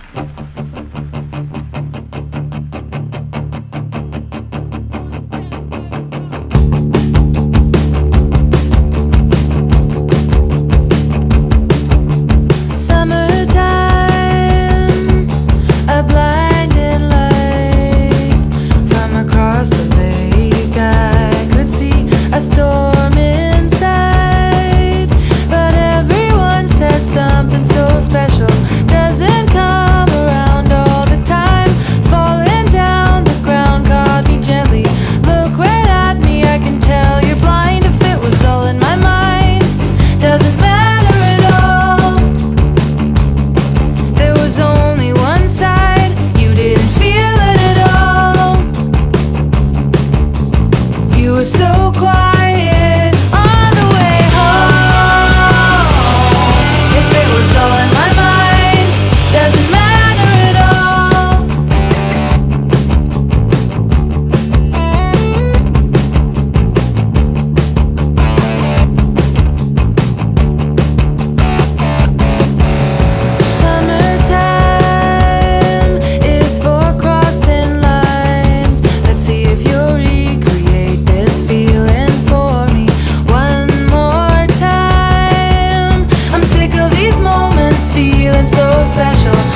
So quiet on the way home. If it was all in my mind, doesn't matter at all. Summertime is for crossing lines. Let's see if you'll recreate this feeling for me one more time. I'm sick of these moments feeling so special.